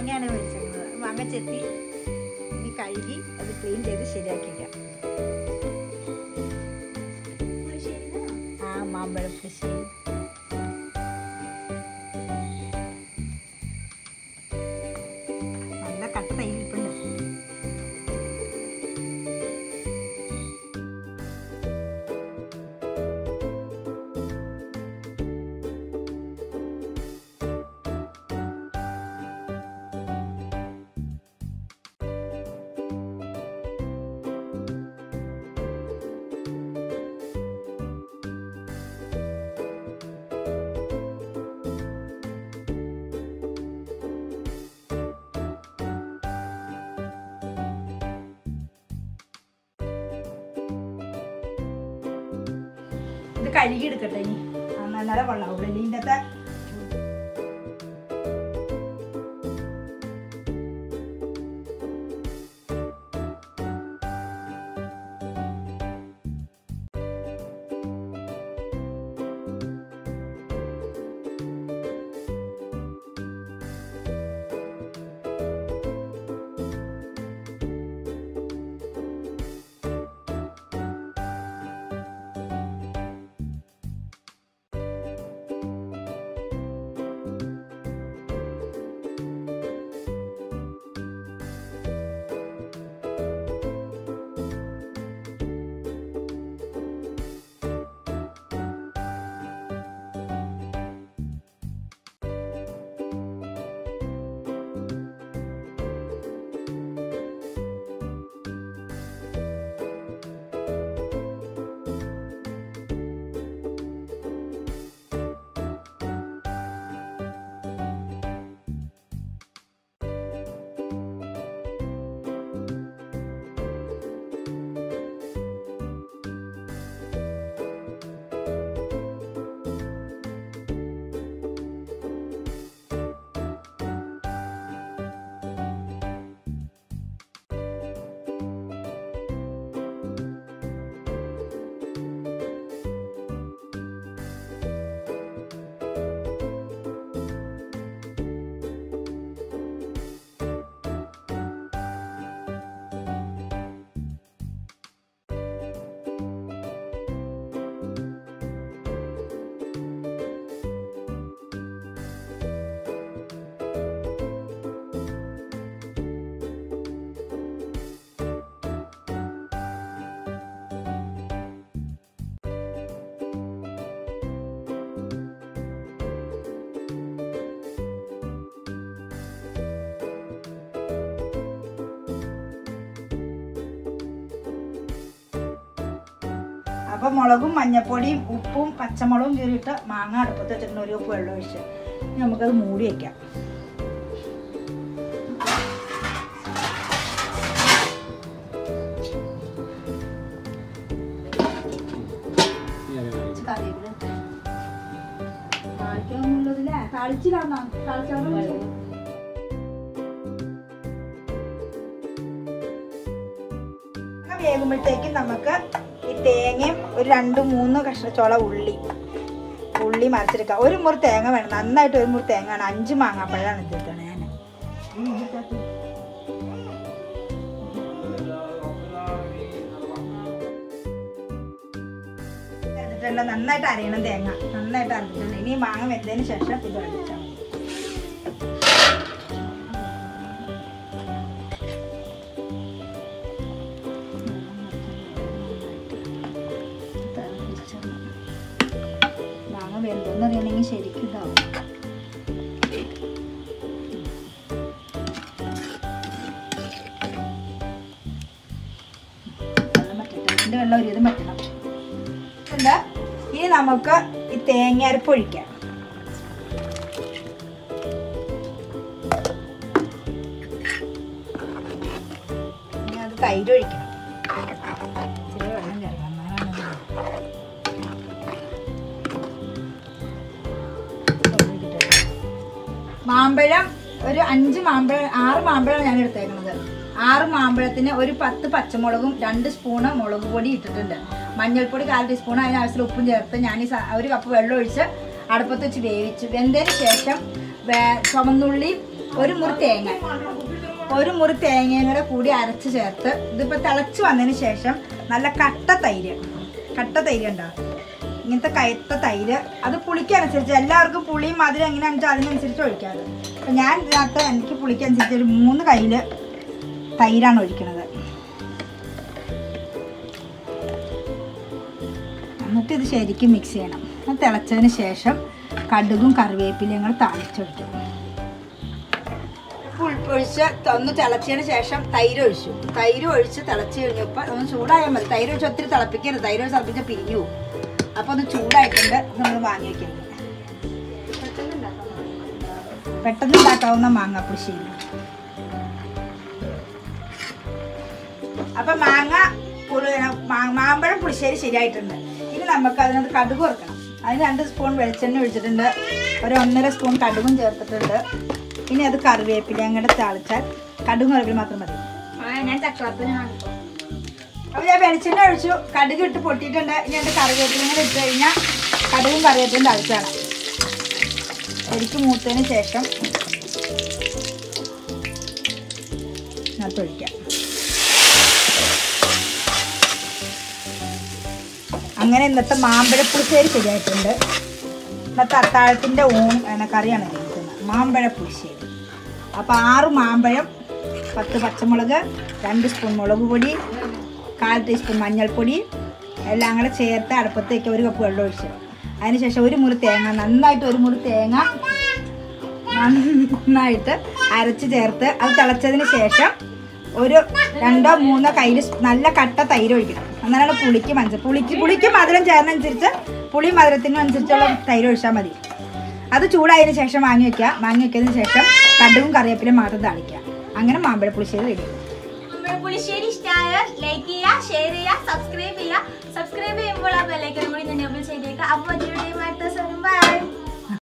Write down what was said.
മാങ്ങയാണ് മേടിച്ചത്. മാങ്ങ ചെത്തി ഇനി കഴുകി അത് ക്ലീൻ ചെയ്ത് ശരിയാക്കിക്കാം. ആ മാമ്പഴ പുളിശ്ശേരി. നല്ല കട്ട തൈരിപ്പുണ്ട്. ഇത് കഴുകി എടുക്കട്ടെ ഇനി. നല്ല വെള്ളമാവുള്ളൂ ഇതിൻ്റെ അകത്ത്. അപ്പോൾ മുളകും മഞ്ഞപ്പൊടിയും ഉപ്പും പച്ചമുളകും കീറിയിട്ട് മാങ്ങ അടുപ്പത്ത് വെച്ചിട്ട് ഒരു ഉപ്പ് വെള്ളം ഒഴിച്ച് നമുക്കത് മൂടി വയ്ക്കാം. വേകുമ്പോഴത്തേക്കും നമുക്ക് ഈ തേങ്ങയും ഒരു 2-3 കഷ്ണച്ചോള ഉള്ളി മറിച്ചെടുക്കാം. ഒരു മുറി തേങ്ങ വേണം, നന്നായിട്ട് ഒരു മുറി തേങ്ങ വേണം. 5 മാങ്ങാപ്പഴമാണ് എടുത്തിട്ടാണ് ഞാൻ എടുത്തിട്ടുള്ള. നന്നായിട്ട് അരയണം തേങ്ങ, നന്നായിട്ട് അരച്ചിട്ടുണ്ട്. ഇനി മാങ്ങ വെന്തതിന് ശേഷം ഇത് അരച്ചാൽ മതി. വെന്തോന്നറിയണമെങ്കിൽ ശരിക്കും ഇതാവും. വെള്ളം പറ്റട്ടെ, ഇതിൻ്റെ വെള്ളം ഒരു ഇതും പറ്റണം. എന്താ ഇനി നമുക്ക് ഈ തേങ്ങ അരപ്പ് ഒഴിക്കാം. ഇനി അത് തൈര് ഒഴിക്കണം. ഇച്ചിരി വെള്ളം ചേർക്കണം. മാമ്പഴം ഒരു 6 മാമ്പഴം ഞാൻ എടുത്തേക്കുന്നത്. 6 മാമ്പഴത്തിന് ഒരു 10 പച്ചമുളകും 2 സ്പൂണ് മുളക് പൊടി ഇട്ടിട്ടുണ്ട്. മഞ്ഞൾപ്പൊടി 1/4 ടീസ്പൂൺ, അതിനാവശ്യത്തിൽ ഉപ്പും ചേർത്ത് ഞാൻ 1 കപ്പ് വെള്ളം ഒഴിച്ച് അടുപ്പത്ത് വെച്ച് വേവിച്ചു. വെന്തതിന് ശേഷം ചുവന്നുള്ളി, ഒരു മുറി തേങ്ങയും കൂടെ കൂടി അരച്ച് ചേർത്ത് ഇതിപ്പോൾ തിളച്ച് വന്നതിന് ശേഷം നല്ല കട്ട തൈര് ഉണ്ടോ, ഇങ്ങനത്തെ കയത്ത തൈര്. അത് പുളിക്കനുസരിച്ച് എല്ലാവർക്കും പുളിയും മധുരം എങ്ങനെയാണെന്ന് വെച്ചാൽ അതിനനുസരിച്ച് ഒഴിക്കാറ്. അപ്പം ഞാൻ ഇതിനകത്ത് എനിക്ക് പുളിക്കനുസരിച്ച് ഒരു 3 കയ്യിൽ തൈരാണ് ഒഴിക്കുന്നത്. എന്നിട്ട് ഇത് ശരിക്കും മിക്സ് ചെയ്യണം. അത് തിളച്ചതിന് ശേഷം കടുകും കറിവേപ്പിലയും കൂടെ താളിച്ചൊഴിക്കും. ഒഴിച്ച് ഒന്ന് തിളച്ചതിന് ശേഷം തൈര് ഒഴിച്ച് തിളച്ച് കഴിഞ്ഞപ്പോൾ ഒന്ന് ചൂടായാൽ മതി. തൈര് ഒഴിച്ച് ഒത്തിരി തിളപ്പിക്കരുത്, തൈര് ഒഴിച്ച് തിളപ്പിച്ചാൽ പിരിഞ്ഞു പോകും. അപ്പോൾ ഒന്ന് ചൂടായിട്ടുണ്ട്, നമ്മൾ വാങ്ങി വയ്ക്കുന്നത്. പെട്ടെന്ന് ഉണ്ടാക്കാവുന്ന മാങ്ങ പുളിശ്ശേരി. അപ്പം മാമ്പഴം പുളിശ്ശേരി ശരിയായിട്ടുണ്ട്. ഇനി നമുക്ക് അതിനകത്ത് കടുക് വറുക്കണം. അതിന് 2 സ്പൂൺ വെളിച്ചെണ്ണ ഒഴിച്ചിട്ടുണ്ട്, ഒരു 1.5 സ്പൂൺ കടുകും ചേർത്തിട്ടുണ്ട്. ഇനി അത് കറിവേപ്പില അങ്ങോട്ട് താളിച്ചാൽ കടുകും കറിവേപ്പില മാത്രം മതി. ഞാൻ ചക്രത്തിന് അപ്പോൾ ഞാൻ വെളിച്ചെണ്ണ ഒഴിച്ചു, കടുക് ഇട്ട് പൊട്ടിയിട്ടുണ്ട്. ഇനി എൻ്റെ കറിവേപ്പിലും കൂടെ ഇട്ട് കഴിഞ്ഞാൽ കടുകും കറിവേപ്പിലും താളിച്ചാണ്. ശരിക്കും മൂത്തതിന് ശേഷം ഒഴിക്കാം. അങ്ങനെ ഇന്നത്തെ മാമ്പഴപ്പുളിശ്ശേരി ശരിയായിട്ടുണ്ട്. ഇന്നത്തെ അത്താഴത്തിൻ്റെ കറിയാണ് കഴിക്കുന്നത്, മാമ്പഴപ്പുളിശ്ശേരി. അപ്പോൾ 6 മാമ്പഴം, 10 പച്ചമുളക്, 2 സ്പൂൺ മുളക് പൊടി, 1/4 ടീസ്പൂൺ മഞ്ഞൾപ്പൊടി എല്ലാം കൂടെ ചേർത്ത് അടുപ്പത്തേക്ക് 1 കപ്പ് വെള്ളം ഒഴിച്ചു. അതിനുശേഷം 1 മുറി തേങ്ങ, നന്നായിട്ട് 1 മുറി തേങ്ങ നന്നായിട്ട് അരച്ച് ചേർത്ത് അത് തിളച്ചതിന് ശേഷം ഒരു 2-3 കയ്യിൽ നല്ല കട്ട തൈര് ഒഴിക്കണം. എന്നാലാണ് പുളിക്ക് മധുരം ചേർന്നനുസരിച്ച് പുളിയും മധുരത്തിനും അനുസരിച്ചുള്ള തൈര് ഒഴിച്ചാൽ മതി. അത് ചൂടായതിനു ശേഷം വാങ്ങി വെച്ചതിന് ശേഷം കടുകും കറിവേപ്പിലും മാത്രം താളിക്കുക. അങ്ങനെ മാമ്പഴ പുളിശ്ശേരി റെഡി. പുളിശ്ശേരി ഇഷ്ടമായാൽ ലൈക്ക് ചെയ്യുക,